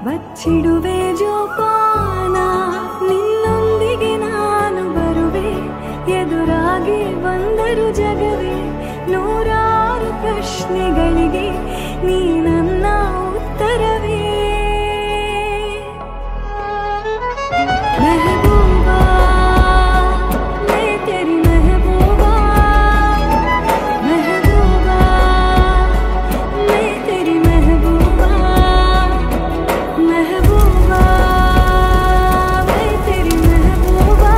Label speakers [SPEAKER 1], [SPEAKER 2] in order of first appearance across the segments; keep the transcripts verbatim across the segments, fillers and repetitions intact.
[SPEAKER 1] ಬಚ್ಚಿಡುವೆ ಜೋಪಾನ ನಿನ್ನೊಂದಿಗೆ ನಾನು ಬರುವೆ ಎದುರಾಗಿ ಬಂದರು ಜಗವೇ ನೂರಾರು ಪ್ರಶ್ನೆಗಳಿಗೆ ನೀ ನನ್ನ ಉತ್ತರವೇ ಮೆಹಬೂಬಾ मैं तेरी महबूबा महबूबा मैं तेरी महबूबा महबूबा मैं तेरी महबूबा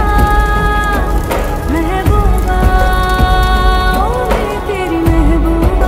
[SPEAKER 1] महबूबा ओ मैं तेरी महबूबा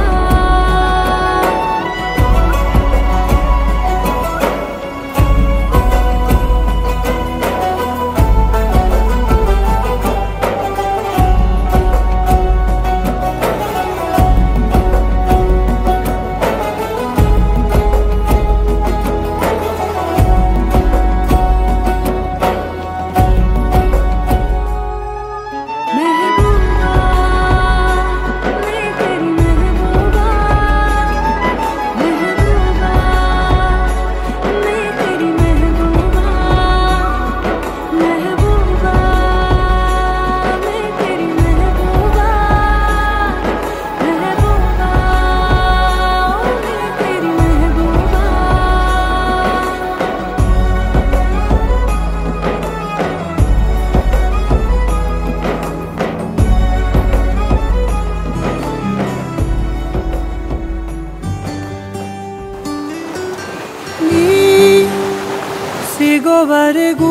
[SPEAKER 2] ಸಿಗೋವರೆಗೂ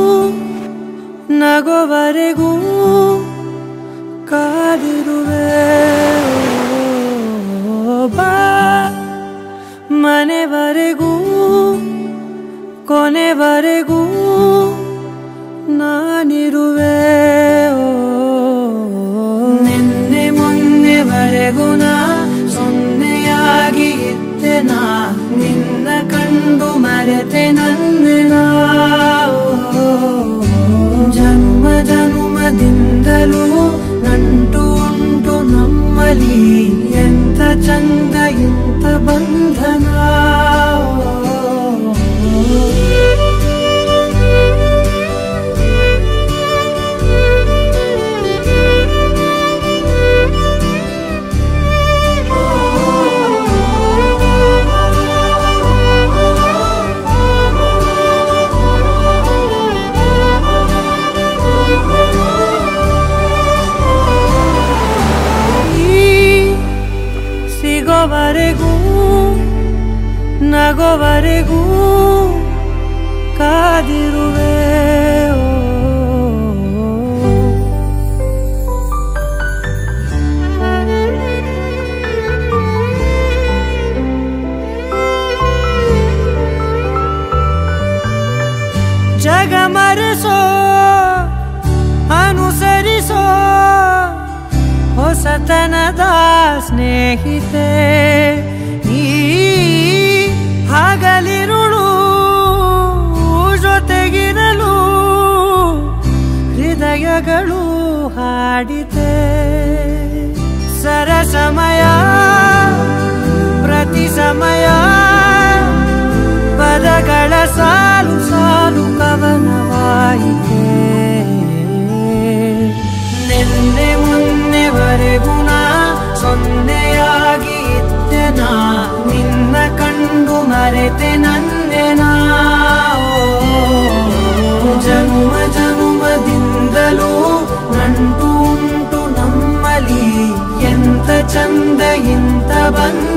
[SPEAKER 2] ನಗೋವರೆಗೂ ಕಾದಿರುವೆ ಬಾ ಮನೆವರೆಗೂ ಕೊನೆವರೆಗೂ ನಾನಿರುವೆ ನಿನ್ನೆ ಮೊನ್ನೆವರೆಗೂ ನಾ ಸೊನ್ನೆಯಾಗಿ ಇದ್ದೆ ನಾ ನಿನ್ನ ಕಂಡು ಮರೆತೆ ನನ್ನ ಜನ್ಮ ಜನ್ಮದಿಂದಲೂ ನಂಟು ಉಂಟು ನಮ್ಮಲ್ಲಿ ಎಂತ ಚಂದ ಎಂತ ಬಂಧನ ಸಿಗೋವರೆಗೂ ನಗೋವರೆಗೂ ಕಾದಿರುವೆ ಜಗ ಮರೆಸೋ ಅನುಸರಿಸೋ ಹೊಸತನದ ಸ್ನೇಹಿತೆ ನೀ ಹಗಲಿರುಳು ಜೊತೆಗಿರಲು ಹೃದಯಗಳು ಹಾಡಿತೆ ಸರಸಮಯ ಪ್ರತಿ ಸಮಯ ಪದಗಳ ಸಾಲು ಸಾಲು ಕವನವಾಯಿತೆ ನಿನ್ನೆ ಮೊನ್ನೆವರೆಗೂ ನಾ ಸೊನ್ನೆಯಾಗಿ ಇದ್ದೆ ನಾ ನಿನ್ನ ಕಂಡು ಮರೆತೆ ನನ್ನೆ ನಾ ಜನ್ಮ ಜನ್ಮದಿಂದಲೂ ನಂಟು ಉಂಟು ನಮ್ಮಲ್ಲಿ ಎಂತ ಚಂದ ಇಂತ ಬಂದ